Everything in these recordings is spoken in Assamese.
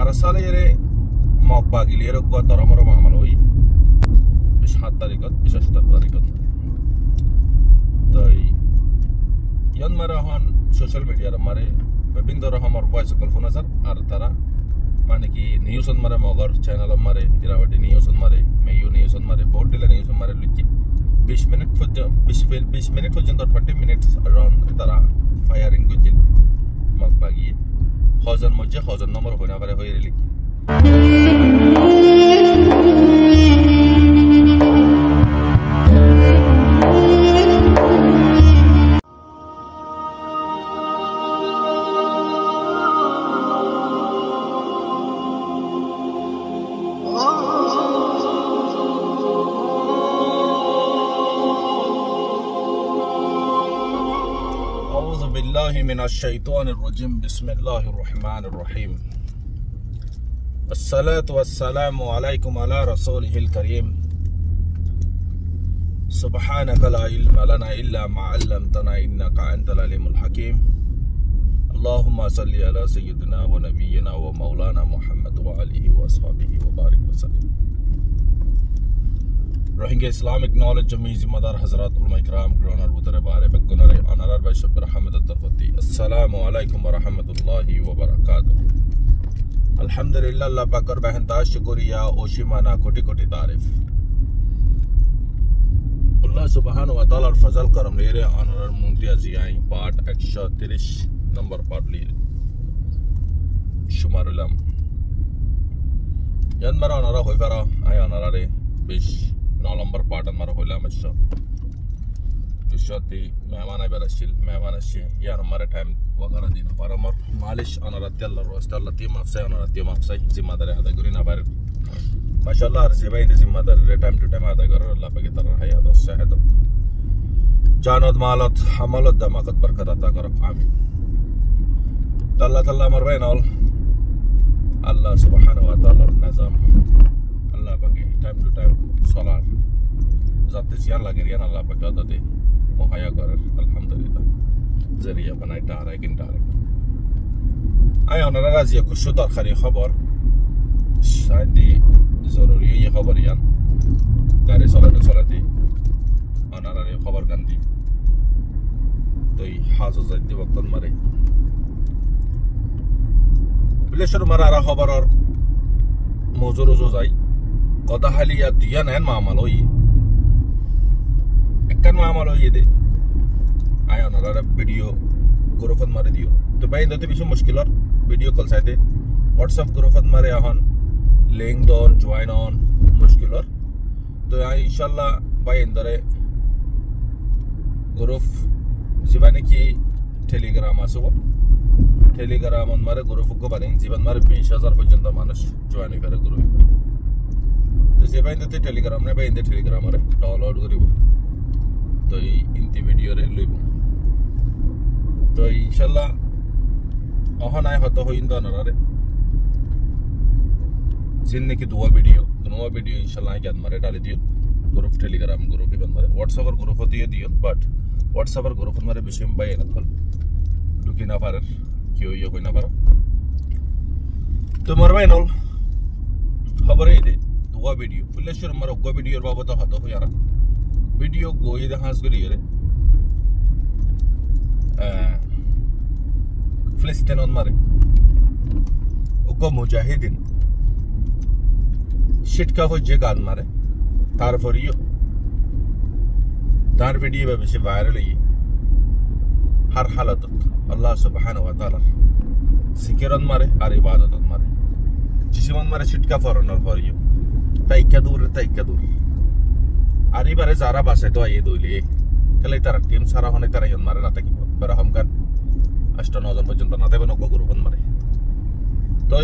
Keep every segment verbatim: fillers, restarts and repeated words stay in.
Arasale yere mokbagi lere ko taramara mamaloi bish hat tarikat bish ashtat tarikat tai yan marahan social media ra mare bibindor hamar voice call phone sir ar tara mane ki news on mare mogar channel mare irawati news on mare meyu news on mare bodila news on mare luki twenty minute for twenty minute for twenty minutes around tara firing gujil mokbagi Khazan mujhe khazan number hona pare hoye reli بالله من الشيطان الرجيم بسم الله الرحمن الرحيم الصلاة والسلام عليكم على رسوله الكريم سبحانك لا علم لنا إلا ما علمتنا إنك أنت العليم الحكيم اللهم صل على سيدنا ونبينا ومولانا محمد وآله وأصحابه وبارك وسلم Rohingya Islamic Knowledge Jamizi Madar Hazrat Ulama Ikram Groner Budare Bare Begunare Honorar by Shabir Ahmed Tarfati Assalamu alaikum wa rahmatullahi wa barakatuh Alhamdulillah Allah Pakar Bahanta Shukuriya Oshimana Koti Koti Tarif Allah Subhanahu wa Ta'ala Fazal Karam Lere Honorar Muntia Ziyai Part Aksha Tirish Number Part Lere Shumarulam Yan Mara Honora Hoifara I honorare Bish नौ नंबर पार्ट हमारा होला मच्छा इशाती मेहमान आए बरसिल मेहमान अच्छे यार हमारे टाइम वगैरह दिन पर हमार मालिश अनारत्य अल्लाह रोस्ट अल्लाह तीम अफसर अनारत्य अफसर जिम्मेदारी आधा करी ना बार माशाल्लाह हर सेवा इंदे जिम्मेदारी टाइम टू टाइम आधा करो अल्लाह पे की तरह है याद उससे है तो जानत मालत हमलत दमाकत बरकत अता करो आमीन अल्लाह ताला मरवे नॉल अल्लाह सुब्हानहु व तआला निज़ाम अल्लाह पाके time to time solar zat ziyan lageriyan Allah pakai dade muhayya karar alhamdulillah zariya banai tara kin tara ay onara raziya ko shu dar khari khabar shadi zaruri ye khabariyan gari salati salati onara re khabar gandi toy hazo zadi waqtan mare bileshur marara khabar or mawzu rozo zai Kota haliya diyan hen maamal hoyi ekkan maamal hoyi de ay onara video grofan mare diyo to bai ndote bisho mushkilar video call saite WhatsApp grofan mare ahon link don join on mushkilar to ya inshallah bai indare grof jibane ki telegram asubo telegram on mare grof ko bane jiban mare twenty thousand porjanta manush join kare grof तो से भाई इंदे टेलीग्राम ने भाई इंदे टेलीग्राम रे डाउनलोड करिबो तो इंती वीडियो रे लइबो तो इंशाल्लाह अहन आय हतो होइंदा नरे जिन्ने की दुआ वीडियो दुआ वीडियो इंशाल्लाह के मारे डाली दियो ग्रुप टेलीग्राम ग्रुप बन मारे व्हाट्सएप और ग्रुप होती है दियो बट व्हाट्सएप और ग्रुप मारे विषय में भाई न खल दुकी ना पार क्यों ये कोई ना पार तो मरवाई नल खबर है दे Dua video, fileshur maro go video babo to hato ho yara. Video go ide has gori yare. Eh, Filistin on mare. Ugo mujahidin. Shit ka ho jegan mare. Tar for you. Tar video be bishi viral yi. Har halat Allah subhanahu wa ta'ala. Sikiran mare, har ibadat mare. Jisiman mare shit ka for honor for you. Taika dur taika dur ari bare zara base to aye doli kale tar team sara hone tar yon mare nata ki bara hum kan ashta nine jan porjont nata beno ko guru hon mare toy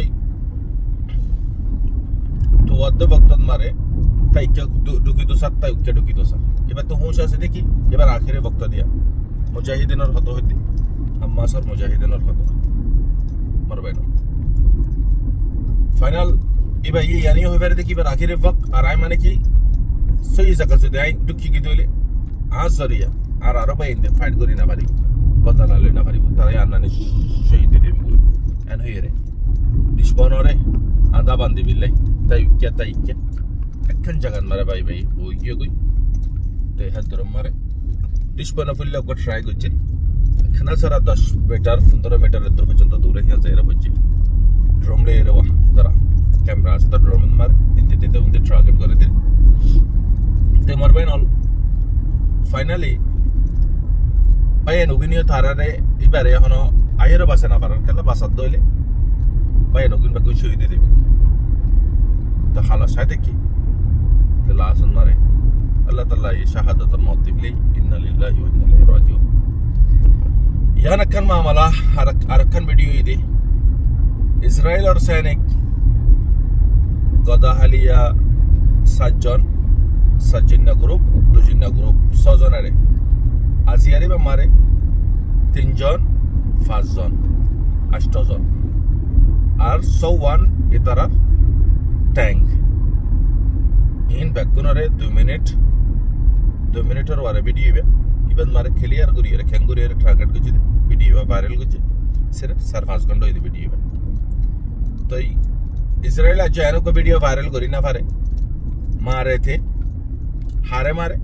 to adde waqtan mare taika duki to sat taika duki to sat ebar to hosh ase dekhi ebar akhire waqt diya mujahidin or hato hoti amma sar mujahidin or hato marbe no final इबा ये यानी हो वेरे देखी बार आखिर वक्त आराम माने की सही जगह से दाई दुखी की दोले आज सरिया आर आरो बाय इंदे फाइट करी ना पारी बदला ले ना पारी तारा याना ने शहीद दे बिगुल एन होयरे Ishbanore anda bandi billahi tay kya tay kya ekkan jagan mare bhai bhai o ye goi te hadram mare Ishbana fulla go try gojje khana sara ten meter fifteen meter edur porjonto dure hiya jaira hojje drone le rewa dara camera ase ta drone mare inte te unde target kore de te marbe all finally bayan uginiyo tarare ibare hono ayero base na parar kala basad doile bayan ugin ba go shoy de debe ta khalas hade ki te lasun mare Allah Taala ye shahadatul maut dibli inna lillahi wa inna ilaihi raji'un yana kan maamala harakan video ide Israel और सैनिक गदाहालिया सातজন सातजिन्ना ग्रुप दुजिन्ना ग्रुप ছজনেৰে আজিয়ারি বা মারে তিনজন পাঁচজন আটজন আর চৌৱান ইতারা ট্যাঙ্ক ইন ব্যাকগুনরে দুই মিনিট দুই মিনিটৰ ওয়ারে ভিডিও বে ইবান মারে ক্লিয়ার করিয়ে খেঙ্গুরিয়ে টার্গেট গজি ভিডিও ভাইরাল গজি सिर्फ चार पाँच घंटा ये वीडियो में तो इजराइल आज जानो को वीडियो वायरल करी ना फारे मारे थे हारे मारे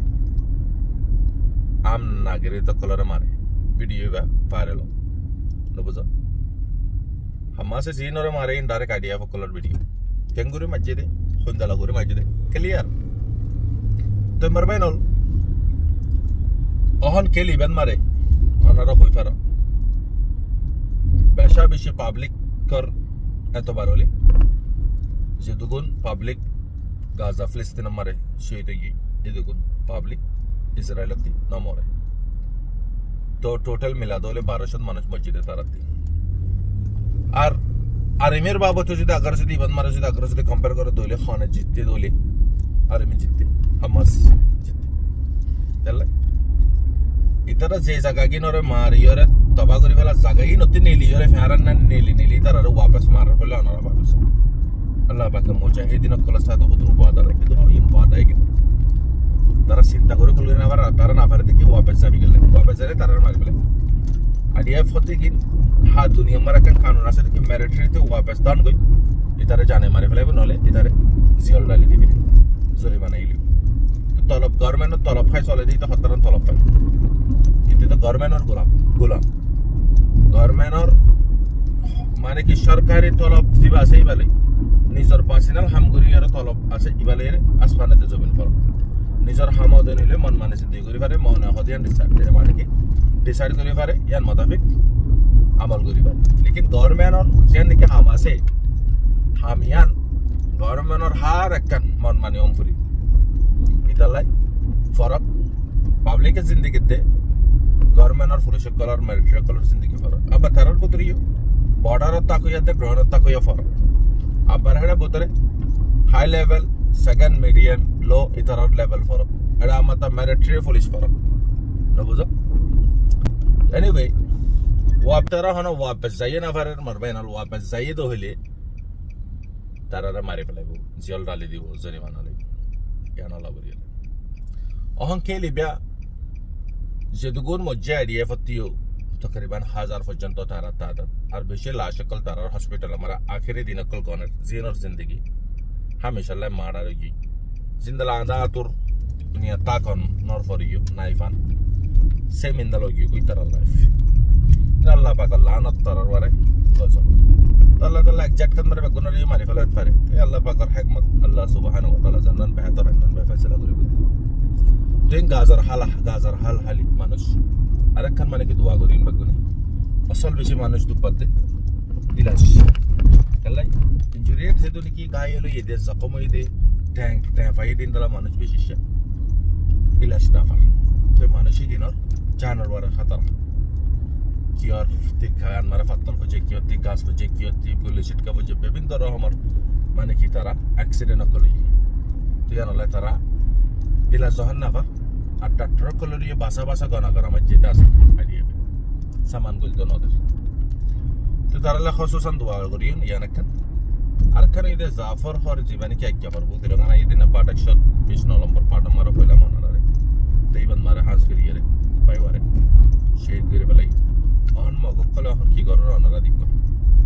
आम नागरिक तो कलर मारे वीडियो में वायरल हो नो बुझो हमारे से सीन और मारे indirect idea for colour video केंगुरी मजे दे खुंदा लगुरी मजे दे क्लियर तो मरबे नल ओहन केली बन मारे अनारा कोई फारा বেশা বেশি পাবলিক কর এতবার হলে যে দুগুণ পাবলিক গাজা ফিলিস্তিন মারে সেইটা গিয়ে এই দুগুণ পাবলিক ইসরায়েলতি না মরে তো টোটাল মিলা দলে বারোশো মানুষ মসজিদে তারাতি আর আর্মির বাবদ যদি আগার যদি ইবান মারে যদি আগার যদি কম্পেয়ার করে দলে খানে জিততে দলে আর্মি জিততে হামাস জিততে তাহলে इतना जे जगह की नरे मारी और तबाह करी वाला जगह ही नती नीली और फैरन न नीली नीली तरह रो वापस मार बोला ना वापस अल्लाह पाक मुजाहिदीन को लसा तो खुद रुपादा रखे तो इन पादा है कि तरह चिंता करो कुल ना वाला तरह ना फरते कि वापस जा भी गले वापस जाए तरह मार बोले आइडिया फते कि हाँ दुनिया मरा का कानून ऐसे कि मिलिट्री तो वापस दान गई इधर जाने मारे बोले बनोले इधर जियल डाली दी मेरे जुर्माना ही लियो तो तलब गवर्नमेंट तलब फाइस वाले दी तो खतरन तलब फाइस इतने तो गवर्नमेंट और गुलाम गुलाम गवर्नमेंट और माने कि सरकारी तलब दिबा से इबाले निजर पर्सनल हामगुरी और तलब আছে ইবালে আসমানেতে জমিন ফল নিজর হামদে নিলে মন মানে জিন্দেগি করি পারে মন হদিয়ান ডিসাইড মানে কি ডিসাইড করি পারে ইয়ার মোতাবেক আমল করি পারে लेकिन गवर्नमेंट और যেন কি হাম আছে হামিয়ান गवर्नमेंट और হার একখান মন মানে ওম করি ইতালাই ফরক পাবলিকের জিন্দেগিতে गवर्नमेंट और पुलिस कलर मिलिट्री कलर जिंदगी फरक अब तरह बुतरियो बॉर्डर तक या ग्राउंड तक या फरक अब बरहड़ा बुतरे high level second medium low इतर लेवल फरक एड़ा मत मिलिट्री पुलिस फरक न बुझो एनीवे वाप तरह हनो वापस जाइए ना फरक मरबे ना वापस जाइए तो हले तरह मारे फलाइबो जेल डाली दिबो जरिमाना ले या ना लाबरिया अहं के लिबिया যে দুগুণ মজ্জা আইডিয়া ফতিও তকরিবান হাজার পর্যন্ত তারা তাদের আর বেশি লাশকল তারার হসপিটাল আমার আখেরি দিনকল কোনের জিনর জিন্দেগি হামেশা লাই মারা রগি জিন্দালা আদা তোর দুনিয়া তাকন নর ফর ইউ নাইফান সেম ইন দা লগি কই তারা লাইফ আল্লাহ পাক লানত তারার ওয়ারে গজব আল্লাহ তাআলা এক্সাক্ট করে বেগুনর ই মারি ফেলাত পারে এই আল্লাহ পাকের হিকমত আল্লাহ সুবহানাহু ওয়া তাআলা জানান বেহতর জানান ফয়সালা করিবে Tuing gazar halah gazar hal hali manus. Ada kan mana kita wagorin bagune. Asal bisi manus tu pade. Dilas. Kalau injury itu tu ni ki gaya lo ye desa kamu ide tank tank fire din dalam manus bisi sih. Dilas nafar. Tu manus ini nor channel wara khatar. Kiar tikkan mara fatal project kiar tikkas project kiar tik polisit ka project bebin dara hamar mana kita ra accident akoli. Tu yang oleh tara. Bila zohan nafar. Ada truk kalau dia basa-basa gana gana macam das idea saman gul to noder to tarala khususan dua goriun ya nakkan arkan ide Zafar hor jibani kya kya par bolte gana ide na patak shot बीस नवंबर पाटम मारो पहिला मनरे तैबन मारे हास करिए रे पाइवारे शेड गरे बलाई अहन मगो कला हन की गरो अनरा दिक्क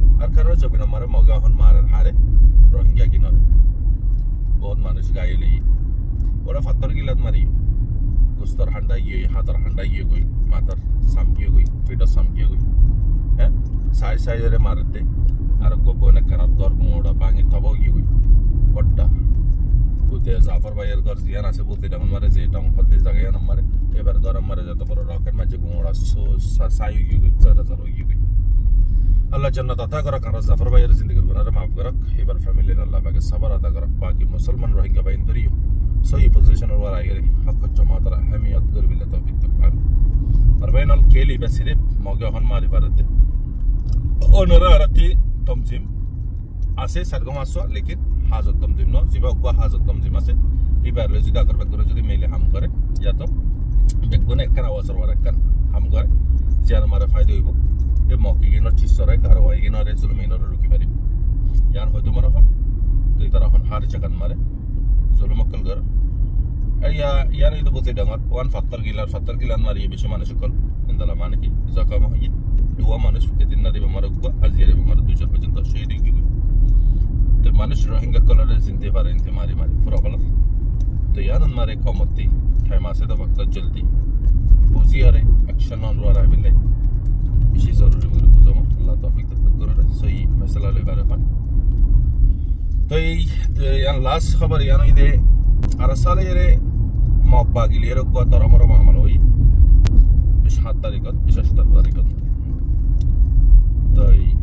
আর কারণ জবিন আমারে মগা হন মারার হারে রোহিঙ্গা কিনারে বহুত মানুষ গায়ে লই ওরা ফাত্তর গিলাত মারি গুস্তর হান্ডা গিয়ে হাতার হান্ডা গিয়ে গই মাতার সাম গিয়ে গই পিঠর সাম গিয়ে গই হ্যাঁ সাই সাইরে মারতে আর গোবনে কানার দর গুঁড়া ভাঙি তবাও গিয়ে গই বড্ডা বুঝতে জাফর ভাইয়ের ঘর জিয়ান আছে বলতে ডাউন মারে যে টাউন পদ্ধতি জায়গায় না মারে এবার গরম মারে যত বড় রকেট মাঝে গুঁড়া সাই গিয়ে গই চারা চারা গিয়ে গই আল্লাহ জান্নাত আতা করা কারণ জাফর ভাইয়ের জিন্দেগির গুনাহ মাফ করক এবার ফ্যামিলির আল্লাহ পাকে সবর আতা করক বাকি মুসলমান রোহিঙ্গা বাইন দরিও সহি পজিশনের ওর আইরে হক জমাতর আহমিয়ত গরবিল্লাহ তৌফিক তক আমিন আর বাইনাল কেলি বেসিরে মগে হন মারি পারতে ওনরা রাতি তমজিম আছে সারগম আসো লেকিন হাজত তমজিম ন জিবা কোয়া হাজত তমজিম আছে এবার যদি আগর বেগুন যদি মেলে হাম করে ইয়া তো বেগুন একখান আওয়াজর ওর একখান হাম করে জান মারে ফায়দা হইব এ মকি গিনর চিসরে কারওয়াই গিনরে জুলমিনর রুকি পারি ইয়ান হয়তো মনে হন তুই তারা হন হার জাকান মারে জুলমকল গর ইয়া ইয়ান ইদো বতে ডাঙর ওয়ান ফাত্তর গিলার ফাত্তর গিলান মারি বেশি মানুষ কল ইনদালা মানে কি জাকাম হই দুয়া মানুষ এদিন নারী বেমার গো আজিয়ারে বেমার দুজন পর্যন্ত শহীদ হয়ে গই তো মানুষ রোহিঙ্গা কলরে জিন্দে পারে ইনতে মারি মারি পুরো কল তো ইয়ান মারে কমতি খাই মাসে তো বক্ত জলদি বুঝিয়ারে অ্যাকশন অন ওয়ারা বিল্লাহ বেশি জরুরি বলে বুঝামো আল্লাহ তৌফিক তৌফিক করে সহি ফয়সালা লই বারে ফান তো এই ইয়ান লাস্ট খবর ইয়ান ইদে আরসালে এরে মব্বা গিলিয়ের কো তরমর মামল হই বিশ সাত তারিখত বিশ সাত তারিখত তো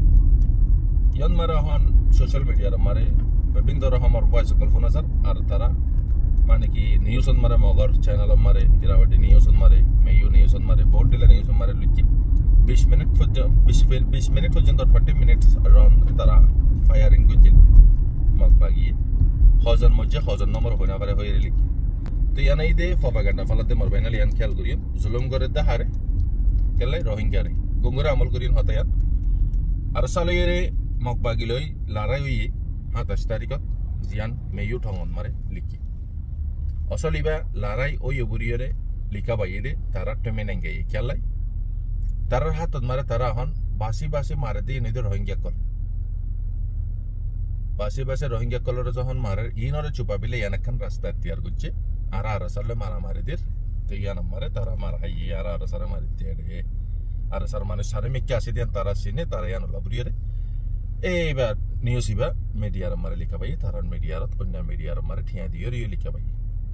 ইয়ান মারা হন সোশ্যাল মিডিয়ার মারে বিভিন্ন রকমের ভয়েস কল ফোন আছে আর তারা মানে কি নিউজ মারে মগর চ্যানেল মারে ইরাওয়াটি নিউজ মারে মেয়ু নিউজ মারে বোর্ডিলা নিউজ মারে লুচি বিশ মিনিট বিশ মিনিট পর্যন্ত টোয়েন্টি মিনিটস রাউন্ড তারা ফায়ারিং করছিল মগবা গিয়ে হজন মজ্জে হজন নম্বর হইনা পারে হয়ে লিখি তো ইয়ানাই দে প্রপাগান্ডা ফলাতে মর বাইনাল ইয়ান খেয়াল করিম জুলুম করে দা হারে কেলাই রোহিঙ্গা রে গঙ্গুরা আমল করিন হতায়াত আর সালয়েরে মগবা গিলই লড়াই হইয়ে সাতাশ তারিখত জিয়ান মেয়ু ঠঙন মারে লিখি অসলিবা লড়াই ওই বুড়িয়রে লিখা বাইয়ে দে তারা টেমে নেঙ্গে খেলাই তারার হাতত মারে তারা হন বাসি বাসি মারে দিয়ে নিদের রোহিঙ্গা কল বাসি বাসে রোহিঙ্গা কলর যখন মারে ইনরে চুপাবিলে ইয়ানখান রাস্তা তৈয়ার করছে আর আর সালে মারা মারি দের তো ইয়ান মারে তারা মারা হাই আর আর সারে মারি দিয়ে আর সার মানে সারে মেকে আসি দেন তারা সিনে তারা ইয়ান লাবরিয়ে এইবার নিউজ ইবা মিডিয়ার মারে লিখা পাই তারা মিডিয়ার অন্য মিডিয়ার মারে ঠিয়া দিয়ে রিও লিখা পাই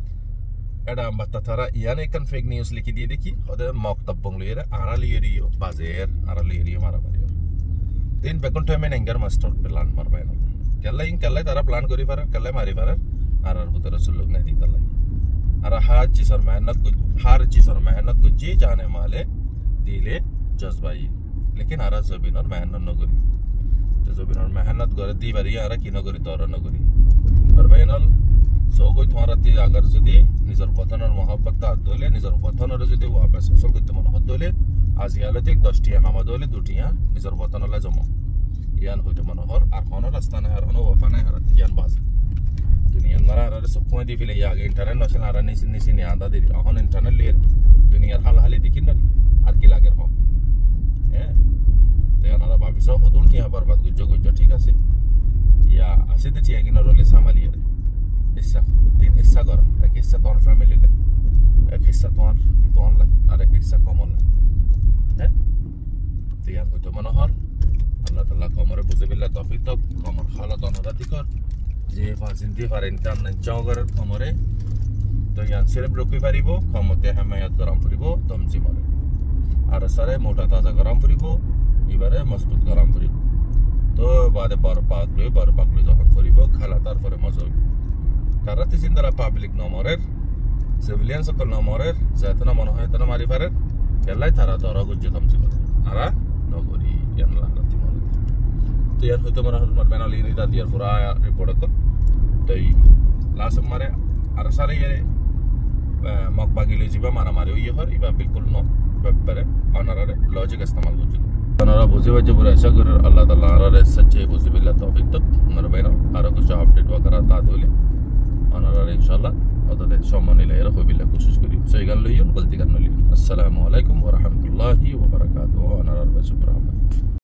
এটা বাতা তারা ইয়ান একখান ফেক নিউজ লিখি দিয়ে দেখি ওদের মক্তব বংলিয়ে আড়ালিয়ে রিও বাজের আড়ালিয়ে রিও মারা মারি তিন বেগুন টাইমে নেঙ্গার মাস্টার প্ল্যান মারবাই না কেলাই কেলাই তারা প্ল্যান করি পারে কেলাই মারি পারে আর আর ভিতরে সুযোগ নাই দি তালাই আর হার চিসর মেহনত হার চিসর মেহনত গুজি জানে মালে দিলে জজবাই লেকিন আর জবিনর মেহনত নগরি তো জবিনর মেহনত করে দি বারি আর কি নগরি তোর নগরি পারবাইনাল সগৈ তোমারাতি আগার যদি নিজের বতনের মহব্বত হাত ধইলে নিজের বতনের যদি ওয়াপস হাসল করতে মন হাত ধইলে আজি আলোতে দশটিয়া হামা ধইলে দুটিয়া নিজের বতনলে জমা ইয়ান হইতে মনোহর আর কোনো রাস্তা নাই আর কোনো ওয়াফা নাই আর ইয়ান বাজ দুনিয়ার মারা আর সবসময় দি ফেলে আগে ইন্টারনেট নছিল আর নিচে নিচে নিয়ে আদা দিই এখন ইন্টারনেট লিয়ে দুনিয়ার হাল হালি দেখিন না আর কি লাগে হোক হ্যাঁ তো এনারা ভাবি সব হতুন টিয়া বরবাদ গুজ্জ গুজ্জ ঠিক আছে ইয়া আসে তো টিয়া কিনা রলে সামালিয়ে হিসা তিন হিসা কর এক হিসা তোমার ফ্যামিলি লে এক হিসা তোমার তোমার লাই আর এক হিসা কমল হ্যাঁ তো ইয়ান হইতে মনোহর আল্লাহ তাআলা কমরে বুঝিবিল্লাহ তৌফিক তো কমর হালত অনরাতি কর যে ফাজিন্দি পারেন তার জগর কমরে তো ইয়ান সিরেপ রুকি পারিব কমতে হিমায়াত গরম করিব তমজি মরে আর সারে মোটা তাজা গরম করিব এবারে মজবুত গরম করিব তো বাদে বড় পাগলে বড় পাগলে যখন করিব খালা তারপরে মজা হইব তারাতে জিন্দারা পাবলিক নমরের সিভিলিয়ান সকল নমরের যেতনা মনে হয় তেনা মারি পারে কেলাই তারা দরা গুজ্জে তমজি করে আরা নগরী ইয়ান লাগাতি মরে তো ইয়ার হয়তো মনে হয় বেনালি নিদা দিয়ার পুরা রিপোর্ট কর তো লাস্ট মারে আর সারে ইয়ারে মকবাগিলে যাবা মারামারি হইয়ে হয় ইবা বিলকুল ন ব্যাপারে অনারারে লজিক ইস্তেমাল করছে অনারা বুঝে বাজে পুরো আশা করে আল্লাহ তাআলা আরারে সচ্চে বুঝিবিল্লাহ তৌফিক তো ওনারা বাইনা আর কিছু আপডেট वगैरह তা দিলে অনারারে ইনশাআল্লাহ ওদের সম্মান নিলে হইবিল্লাহ কোশিশ করি সেই গান লইয়ন গলতি গান লইয়ন আসসালামু আলাইকুম ওয়া রাহমাতুল্লাহি ওয়া বারাকাতুহু অনারার বাসুবরাহমান